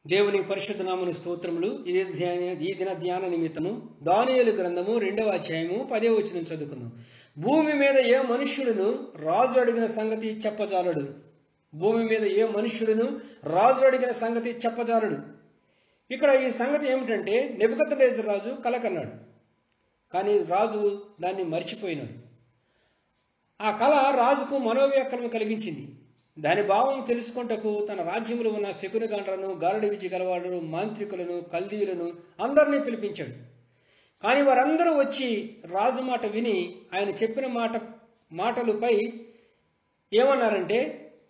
దేవుని పరిశుద్ధ నామమున స్తోత్రములు. ఈ దిన ధ్యాన నిమిత్తము దానియేలు గ్రంథము 2వ అధ్యాయము 10వ వచనం చదువుకుందాం. భూమి మీద ఏ మనుష్యుడును రాజు అడిగిన సంగతి చెప్పజాలడు. భూమి మీద ఏ మనుష్యుడును రాజు అడిగిన సంగతి చెప్పజాలడు. ఇక్కడ ఈ సంగతి ఏమిటంటే, నెబుకద్నెజరు రాజు కల కన్నాడు, కానీ రాజు దాన్ని మర్చిపోయినాడు. ఆ కళ రాజుకు మనోవ్యాకులను కలిగించింది. దాని భావం తెలుసుకుంటకు తన రాజ్యంలో ఉన్న శకునగాండ్రను, గారడి విద్య గలవాళ్ళను, మాంత్రికులను, కల్దీయులను అందరినీ పిలిపించాడు. కానీ వారందరూ వచ్చి రాజు మాట విని ఆయన చెప్పిన మాటలపై ఏమన్నారంటే,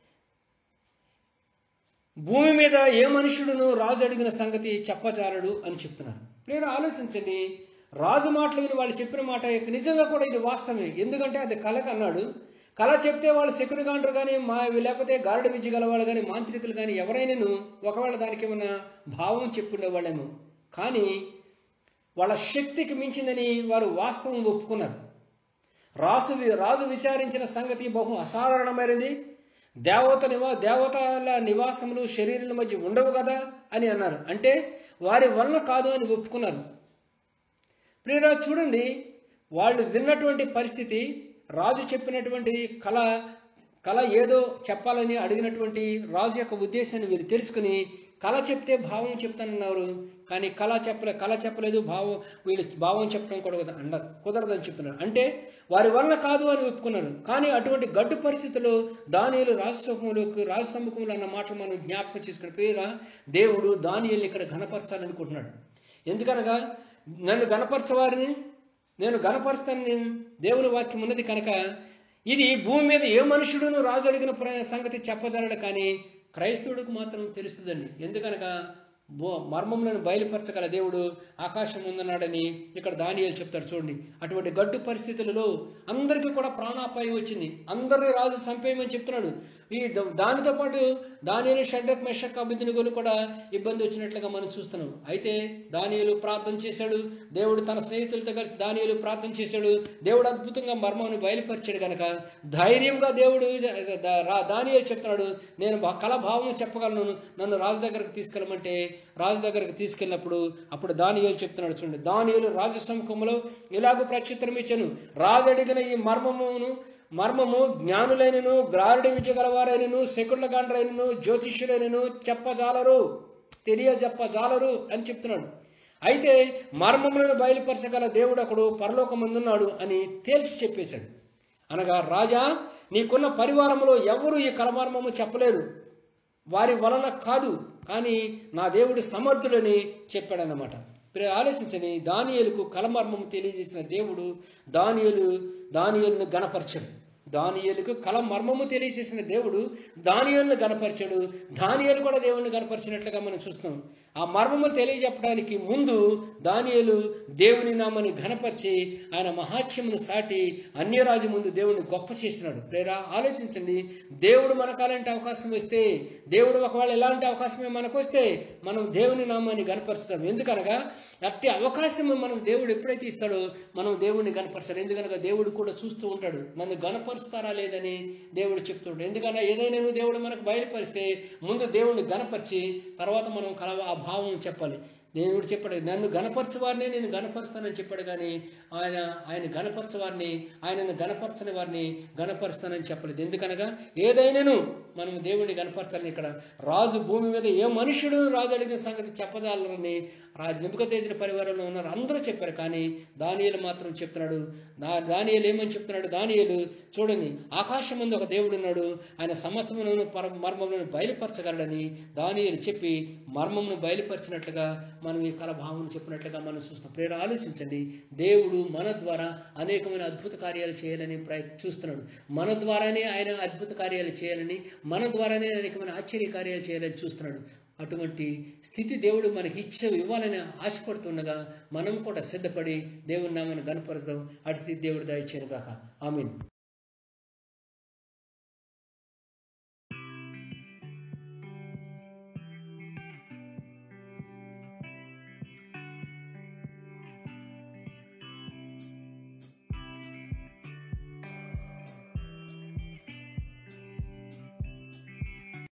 భూమి మీద ఏ మనుషుడును రాజు అడిగిన సంగతి చెప్పజాలడు అని చెప్తున్నారు. మీరు ఆలోచించండి, రాజు మాటలు విని వాళ్ళు చెప్పిన మాట నిజంగా కూడా ఇది వాస్తవమే. ఎందుకంటే అది కళకు అన్నాడు. కళ చెప్తే వాళ్ళు శకునగాండ్రు కానీ లేకపోతే గారడి విద్య గలవాళ్ళు కానీ, మాంత్రికులు కానీ ఎవరైనాను ఒకవేళ దానికి ఏమైనా భావం చెప్పుకునేవాళ్ళేమో. కానీ వాళ్ళ శక్తికి మించిందని వారు వాస్తవం ఒప్పుకున్నారు. రాజు విచారించిన సంగతి బహు అసాధారణమైనది. దేవతల నివాసములు శరీరాల మధ్య ఉండవు కదా అని అన్నారు. అంటే వారి వలన కాదు అని ఒప్పుకున్నారు. ప్రియరా, చూడండి, వాళ్ళు విన్నటువంటి పరిస్థితి, రాజు చెప్పినటువంటి కళ ఏదో చెప్పాలని అడిగినటువంటి రాజు యొక్క ఉద్దేశాన్ని వీరు తెలుసుకుని కళ చెప్తే భావం చెప్తానన్నారు. కానీ కళ చెప్పలేదు, వీళ్ళు భావం చెప్పడం కూడా కుదరదని చెప్తున్నారు. అంటే వారి వలన కాదు అని ఒప్పుకున్నారు. కానీ అటువంటి గడ్డు పరిస్థితుల్లో దానియేలు రాజ సమ్ముఖంలో అన్న మాటలు మనం జ్ఞాపకం చేసుకుని, ప్రియరా, దేవుడు దానియేలుని ఇక్కడ ఘనపరచాలనుకుంటున్నాడు. ఎందుకనగా నన్ను గణపరచవారిని నేను గణపరుస్తానని దేవుని వాక్యం ఉన్నది కనుక, ఇది భూమి మీద ఏ మనుషుడును రాజు అడిగిన సంగతి చెప్పజాలడు, కానీ క్రైస్తవుడికి మాత్రం తెలుస్తుందండి. ఎందుకనగా మర్మములను బయలుపరచగల దేవుడు ఆకాశం ఉందన్నాడని ఇక్కడ దానియేలు చెప్తాడు. చూడండి, అటువంటి గడ్డు పరిస్థితులలో అందరికీ కూడా ప్రాణాపాయం వచ్చింది. అందరినీ రాజు చంపేయమని చెప్తున్నాడు. దానితో పాటు దానియేలు, షడ్రక్, మెషక్, అబేద్నెగోలు కూడా ఇబ్బంది వచ్చినట్లుగా మనం చూస్తున్నాం. అయితే దానియేలు ప్రార్థన చేశాడు. దేవుడు తన స్నేహితులతో కలిసి దానియేలు ప్రార్థన చేశాడు. దేవుడు అద్భుతంగా మర్మాన్ని బయలుపరిచాడు కనుక ధైర్యంగా దేవుడు దానియేలు చెప్తున్నాడు, నేను కళ భావం చెప్పగలను, నన్ను రాజు దగ్గరకు తీసుకెళ్ళమంటే రాజు దగ్గరకు తీసుకెళ్ళినప్పుడు అప్పుడు దానియేలు చెప్తున్నాడు. చూడండి, దానియేలు రాజు సముఖంలో ఇలాగూ ప్రత్యుత్తరం ఇచ్చాను. రాజు అడిగిన ఈ మర్మము జ్ఞానులైనను, గారడి విద్య గలవారైనను, శకునగాండ్రైనను, జ్యోతిష్యులైనను తెలియజెప్పజాలరు అని చెప్తున్నాడు. అయితే మర్మములను బయలుపరచగల దేవుడు అక్కడ పరలోకమందున్నాడు అని తేల్చి చెప్పేశాడు. అనగా, రాజా, నీకున్న పరివారంలో ఎవరు ఈ కలమర్మము చెప్పలేరు, వారి వలన కాదు, కానీ నా దేవుడు సమర్థుడని చెప్పాడన్నమాట. ఆలోచించని, దానియేలుకు కలమర్మము తెలియజేసిన దేవుడు దానియేలును గణపరచాడు. దానియేలుకు కలమర్మము తెలియజేసిన దేవుడు దానియేలును గణపరచాడు. దానియేలు కూడా దేవుడిని గణపరిచినట్లుగా మనం చూస్తున్నాం. ఆ మర్మము తెలియజెప్పడానికి ముందు దానియేలు దేవుని నామని ఘనపరిచి ఆయన మహాత్మ్యమును సాటి అన్యరాజు ముందు దేవుడిని గొప్ప చేసినాడు. లేదా ఆలోచించండి, దేవుడు మనకు అలాంటి అవకాశం వస్తే, దేవుడు ఒకవేళ ఎలాంటి అవకాశమే మనకు వస్తే మనం దేవుని నామాన్ని గణపరుస్తాం. ఎందుకనగా అట్టి అవకాశం మనం దేవుడు ఎప్పుడైతే ఇస్తాడో మనం దేవుడిని గణపరచాలి. ఎందుకనగా దేవుడు కూడా చూస్తూ ఉంటాడు, నన్ను గణపరుస్తారా లేదని దేవుడు చెప్తుంటాడు. ఎందుకన్నా ఏదైనా దేవుడు మనకు బయలుపరిస్తే ముందు దేవుడిని గణపరిచి తర్వాత మనం ఆ భావం చెప్పాలి. దేవుడు చెప్పాడు, నన్ను గణపరచవారిని నేను గణపరుస్తానని చెప్పాడు. కానీ ఆయన గణపరచవారిని, ఆయనను గణపరచని వారిని గణపరుస్తానని చెప్పలేదు. ఎందుకనగా ఏదైనాను మనం దేవుడిని గణపరచాలని. ఇక్కడ రాజు భూమి మీద ఏ మనుషుడు రాజు అడిగిన సంగతి చెప్పజాలని నెబుకద్నెజరు పరివారంలో ఉన్నారు అందరూ చెప్పారు. కానీ దానియేలు మాత్రం చెప్తున్నాడు. దానియేలు ఏమని చెప్తున్నాడు? దానియేలు, చూడండి, ఆకాశం ముందు ఒక దేవుడు ఉన్నాడు, ఆయన సమస్తములను మర్మములను బయలుపరచగలడని దానియేలు చెప్పి మర్మమును బయలుపరిచినట్లుగా మనం ఈ కళ భావం చెప్పినట్లుగా మనం చూస్తాం. ప్రేర ఆలోచించండి, దేవుడు మన ద్వారా అనేకమైన అద్భుత కార్యాలు చేయాలని చూస్తున్నాడు. మన ద్వారానే ఆయన అద్భుత కార్యాలు చేయాలని, మన ద్వారానే అనేకమైన ఆశ్చర్య కార్యాలు చేయాలని చూస్తున్నాడు. అటువంటి స్థితి దేవుడు మనకి ఇవ్వాలని ఆశపడుతుండగా మనం కూడా సిద్ధపడి దేవుని నామాన్ని గణపరుస్తాం. అటు స్థితి దేవుడు దయచేయను గాక. ఆమేన్.